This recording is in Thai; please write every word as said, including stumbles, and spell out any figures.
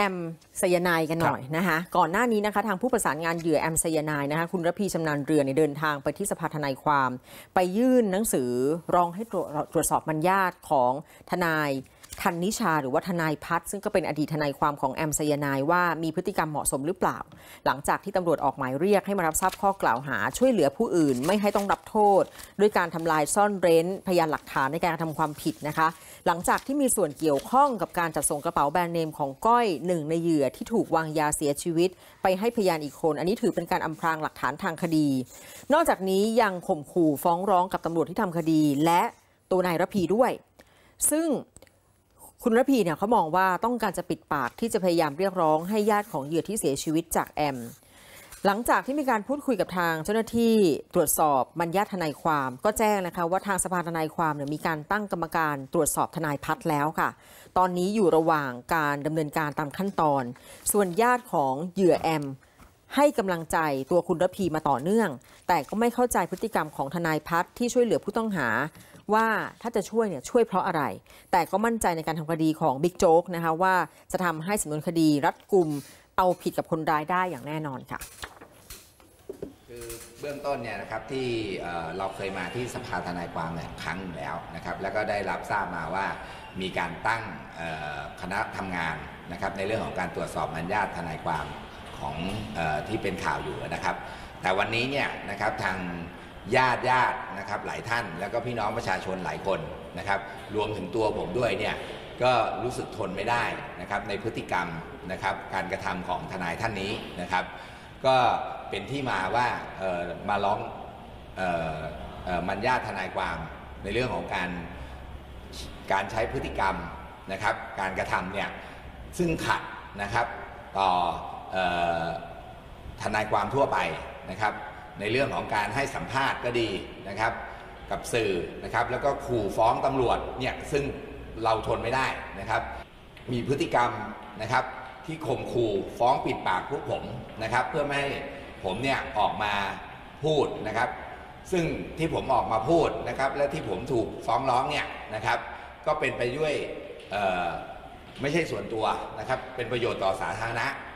แอมไซยาไนด์กันหน่อยนะคะก่อนหน้านี้นะคะทางผู้ประสานงานเหยื่อแอมไซยาไนด์นะคะคุณระพีชำนาญเรือนเดินทางไปที่สภาทนายความไปยื่นหนังสือร้องให้ตรวจสอบมัญญาติของทนายธันนิชาหรือว่าทนายพัฒน์ซึ่งก็เป็นอดีตทนายความของแอมไซยาไนด์ว่ามีพฤติกรรมเหมาะสมหรือเปล่าหลังจากที่ตำรวจออกหมายเรียกให้มารับทราบข้อกล่าวหาช่วยเหลือผู้อื่นไม่ให้ต้องรับโทษด้วยการทำลายซ่อนเร้นพยานหลักฐานในการกระทำความผิดนะคะหลังจากที่มีส่วนเกี่ยวข้องกับการจัดส่งกระเป๋าแบรนด์เนมของก้อยหนึ่งในเหยื่อที่ถูกวางยาเสียชีวิตไปให้พยานอีกคนอันนี้ถือเป็นการอำพรางหลักฐานทางคดีนอกจากนี้ยังข่มขู่ฟ้องร้องกับตำรวจที่ทำคดีและตัวนายระพีด้วยซึ่งคุณระพีเนี่ยเขามองว่าต้องการจะปิดปากที่จะพยายามเรียกร้องให้ญาติของเหยื่อที่เสียชีวิตจากแอมหลังจากที่มีการพูดคุยกับทางเจ้าหน้าที่ตรวจสอบมัญญาติทนายความก็แจ้งนะคะว่าทางสภาทนายความเนี่ยมีการตั้งกรรมการตรวจสอบทนายพัฒน์แล้วค่ะตอนนี้อยู่ระหว่างการดำเนินการตามขั้นตอนส่วนญาติของเหยื่อแอมให้กำลังใจตัวคุณระพีมาต่อเนื่องแต่ก็ไม่เข้าใจพฤติกรรมของทนายพัฒน์ที่ช่วยเหลือผู้ต้องหาว่าถ้าจะช่วยเนี่ยช่วยเพราะอะไรแต่ก็มั่นใจในการทำคดีของบิ๊กโจ๊กนะคะว่าจะทำให้สำนวนคดีรัดกุมเอาผิดกับคนร้ายได้อย่างแน่นอนค่ะคือเบื้องต้นเนี่ยนะครับที่เราเคยมาที่สภาทนายความเนี่ยครั้งหนึ่งแล้วนะครับแล้วก็ได้รับทราบมาว่ามีการตั้งคณะทำงานนะครับในเรื่องของการตรวจสอบมัญญาติทนายความของที่เป็นข่าวอยู่นะครับแต่วันนี้เนี่ยนะครับทางญาติญาตินะครับหลายท่านแล้วก็พี่น้องประชาชนหลายคนนะครับรวมถึงตัวผมด้วยเนี่ยก็รู้สึกทนไม่ได้นะครับในพฤติกรรมนะครับการกระทำของทนายท่านนี้นะครับก็เป็นที่มาว่าเอ่อมาร้องเอ่อเอ่อมัญญาติทนายความในเรื่องของการการใช้พฤติกรรมนะครับการกระทำเนี่ยซึ่งขัดนะครับต่อเอ่อทนายความทั่วไปนะครับในเรื่องของการให้สัมภาษณ์ก็ดีนะครับกับสื่อนะครับแล้วก็ขู่ฟ้องตำรวจเนี่ยซึ่งเราทนไม่ได้นะครับมีพฤติกรรมนะครับที่ข่มขู่ฟ้องปิดปากพวกผมนะครับเพื่อไม่ให้ผมเนี่ยออกมาพูดนะครับซึ่งที่ผมออกมาพูดนะครับและที่ผมถูกฟ้องร้องเนี่ยนะครับก็เป็นไปด้วยไม่ใช่ส่วนตัวนะครับเป็นประโยชน์ต่อสาธารณะ